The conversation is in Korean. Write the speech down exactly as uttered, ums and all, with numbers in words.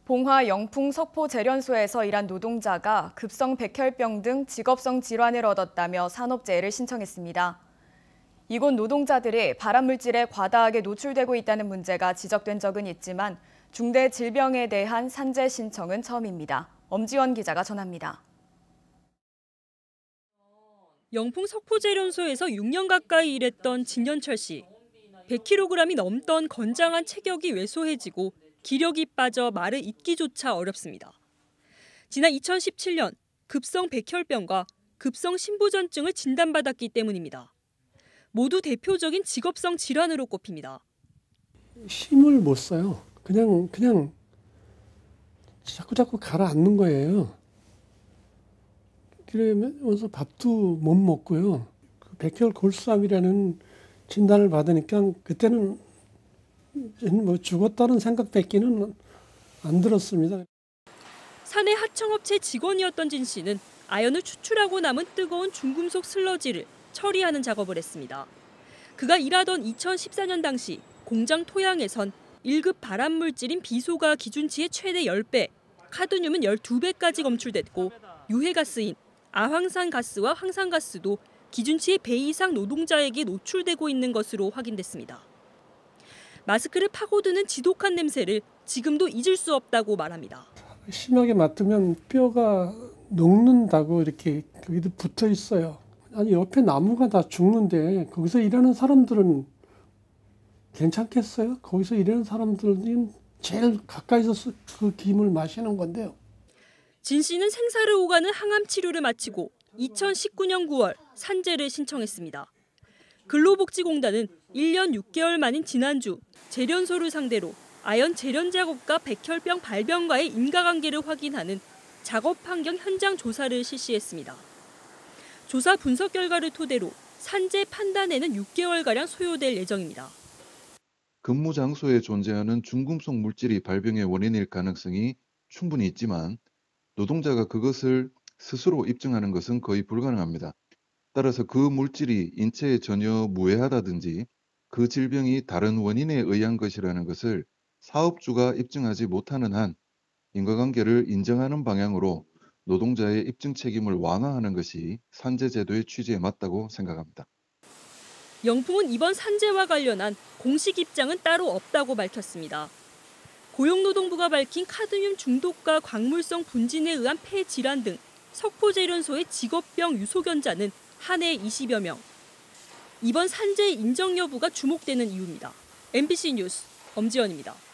봉화 영풍 석포 재련소에서 일한 노동자가 급성 백혈병 등 직업성 질환을 얻었다며 산업재해를 신청했습니다. 이곳 노동자들이 발암물질에 과다하게 노출되고 있다는 문제가 지적된 적은 있지만 중대 질병에 대한 산재 신청은 처음입니다. 엄지원 기자가 전합니다. 영풍 석포 재련소에서 육 년 가까이 일했던 진연철 씨. 백 킬로그램이 넘던 건장한 체격이 왜소해지고 기력이 빠져 말을 잇기조차 어렵습니다. 지난 이천십칠 년 급성 백혈병과 급성 심부전증을 진단받았기 때문입니다. 모두 대표적인 직업성 질환으로 꼽힙니다. 힘을 못 써요. 그냥 그냥 자꾸 자꾸 가라앉는 거예요. 그러면서 밥도 못 먹고요. 그 백혈 골수암이라는 진단을 받으니까 그때는 뭐 죽었다는 생각밖에는 안 들었습니다. 사내 하청업체 직원이었던 진 씨는 아연을 추출하고 남은 뜨거운 중금속 슬러지를 처리하는 작업을 했습니다. 그가 일하던 이천십사 년 당시 공장 토양에선 일 급 발암물질인 비소가 기준치의 최대 십 배, 카드뮴은 십이 배까지 검출됐고 유해가스인 아황산가스와 황산가스도 기준치의 배 이상 노동자에게 노출되고 있는 것으로 확인됐습니다. 마스크를 파고드는 지독한 냄새를 지금도 잊을 수 없다고 말합니다. 심하게 맡으면 뼈가 녹는다고 이렇게 거기도 붙어 있어요. 아니 옆에 나무가 다 죽는데 거기서 일하는 사람들은 괜찮겠어요? 거기서 일하는 사람들은 제일 가까이서 그 김을 마시는 건데요. 진 씨는 생사를 오가는 항암 치료를 마치고 이천십구 년 구월 산재를 신청했습니다. 근로복지공단은 일 년 육 개월 만인 지난주 재련소를 상대로 아연 재련 작업과 백혈병 발병과의 인과관계를 확인하는 작업 환경 현장 조사를 실시했습니다. 조사 분석 결과를 토대로 산재 판단에는 육 개월가량 소요될 예정입니다. 근무 장소에 존재하는 중금속 물질이 발병의 원인일 가능성이 충분히 있지만 노동자가 그것을 스스로 입증하는 것은 거의 불가능합니다. 따라서 그 물질이 인체에 전혀 무해하다든지 그 질병이 다른 원인에 의한 것이라는 것을 사업주가 입증하지 못하는 한 인과관계를 인정하는 방향으로 노동자의 입증 책임을 완화하는 것이 산재제도의 취지에 맞다고 생각합니다. 영풍은 이번 산재와 관련한 공식 입장은 따로 없다고 밝혔습니다. 고용노동부가 밝힌 카드뮴 중독과 광물성 분진에 의한 폐 질환 등 석포 재련소의 직업병 유소견자는 한 해 이십여 명. 이번 산재 인정 여부가 주목되는 이유입니다. 엠비씨 뉴스 엄지연입니다.